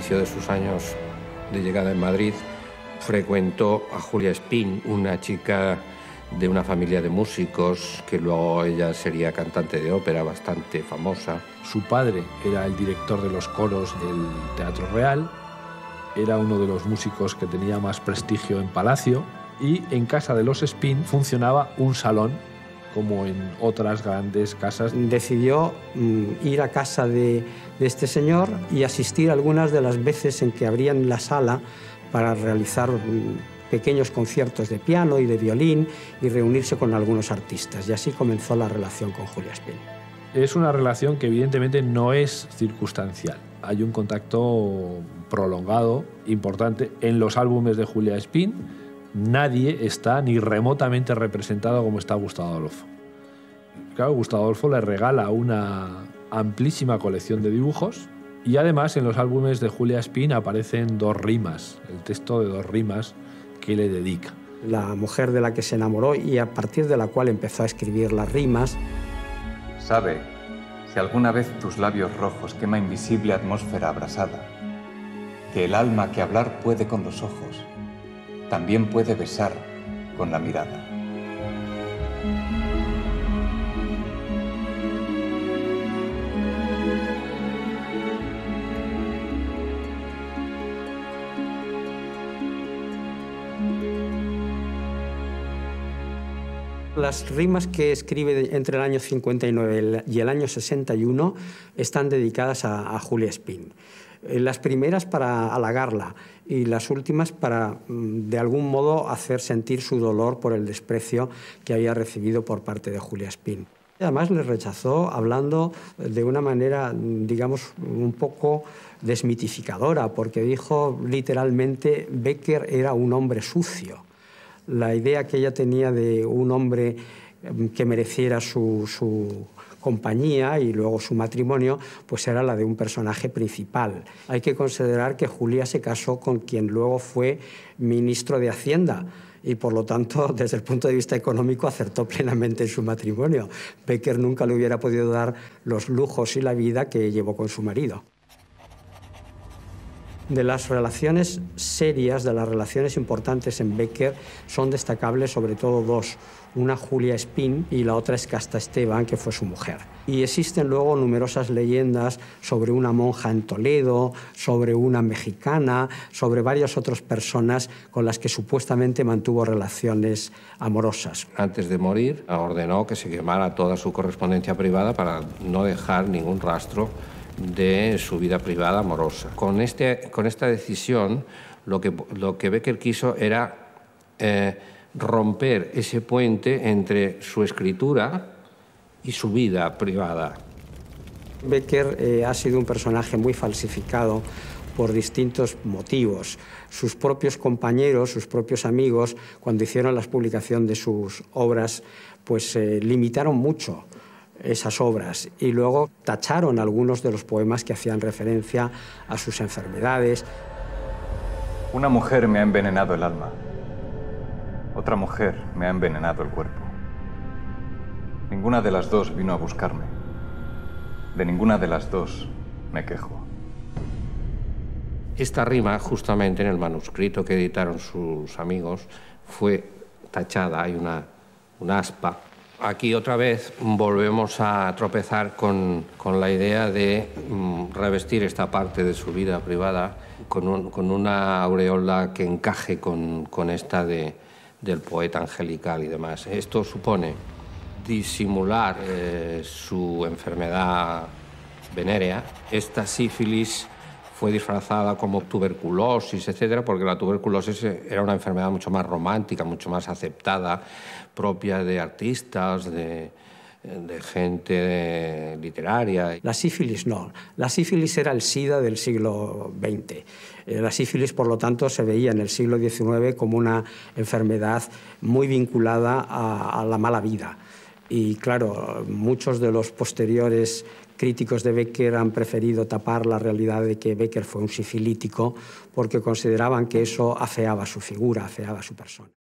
inicio de sus años de llegada en Madrid, frecuentó a Julia Espín, una chica de una familia de músicos, que luego ella sería cantante de ópera bastante famosa. Su padre era el director de los coros del Teatro Real, era uno de los músicos que tenía más prestigio en Palacio, y en casa de los Espín funcionaba un salón, como en otras grandes casas. Decidió ir a casa de este señor y asistir algunas de las veces en que abrían la sala para realizar pequeños conciertos de piano y de violín y reunirse con algunos artistas. Y así comenzó la relación con Julia Espín. Es una relación que evidentemente no es circunstancial. Hay un contacto prolongado, importante. En los álbumes de Julia Espín nadie está ni remotamente representado como está Gustavo Adolfo. Claro, Gustavo Adolfo le regala una amplísima colección de dibujos y además en los álbumes de Julia Espín aparecen 2 rimas, el texto de 2 rimas que le dedica. La mujer de la que se enamoró y a partir de la cual empezó a escribir las rimas. Sabe, si alguna vez tus labios rojos quema invisible atmósfera abrasada, que el alma que hablar puede con los ojos, también puede besar con la mirada. Las rimas que escribe entre el año 59 y el año 61 están dedicadas a Julia Espín. Las primeras para halagarla y las últimas para, de algún modo, hacer sentir su dolor por el desprecio que había recibido por parte de Julia Espín. Además, le rechazó hablando de una manera, digamos, un poco desmitificadora, porque dijo literalmente Bécquer era un hombre sucio. La idea que ella tenía de un hombre que mereciera su compañía y luego su matrimonio, pues era la de un personaje principal. Hay que considerar que Julia se casó con quien luego fue ministro de Hacienda y, por lo tanto, desde el punto de vista económico, acertó plenamente en su matrimonio. Bécquer nunca le hubiera podido dar los lujos y la vida que llevó con su marido. De las relaciones serias, de las relaciones importantes en Bécquer, son destacables sobre todo 2. Una Julia Espín y la otra es Casta Esteban, que fue su mujer. Y existen luego numerosas leyendas sobre una monja en Toledo, sobre una mexicana, sobre varias otras personas con las que supuestamente mantuvo relaciones amorosas. Antes de morir, ordenó que se quemara toda su correspondencia privada para no dejar ningún rastro de su vida privada amorosa. Con esta decisión, lo que Bécquer quiso era romper ese puente entre su escritura y su vida privada. Bécquer ha sido un personaje muy falsificado por distintos motivos. Sus propios compañeros, sus propios amigos, cuando hicieron la publicación de sus obras, pues limitaron mucho esas obras y luego tacharon algunos de los poemas que hacían referencia a sus enfermedades. Una mujer me ha envenenado el alma. Otra mujer me ha envenenado el cuerpo. Ninguna de las dos vino a buscarme. De ninguna de las dos me quejo. Esta rima, justamente en el manuscrito que editaron sus amigos, fue tachada, hay una aspa. Aquí otra vez volvemos a tropezar con la idea de revestir esta parte de su vida privada con una aureola que encaje con esta del poeta angelical y demás. Esto supone disimular su enfermedad venérea. Esta sífilis fue disfrazada como tuberculosis, etcétera, porque la tuberculosis era una enfermedad mucho más romántica, mucho más aceptada, propia de artistas, de gente literaria. La sífilis no. La sífilis era el SIDA del siglo XX. La sífilis, por lo tanto, se veía en el siglo XIX como una enfermedad muy vinculada a la mala vida. Y claro, muchos de los posteriores críticos de Bécquer han preferido tapar la realidad de que Bécquer fue un sifilítico porque consideraban que eso afeaba su figura, afeaba su persona.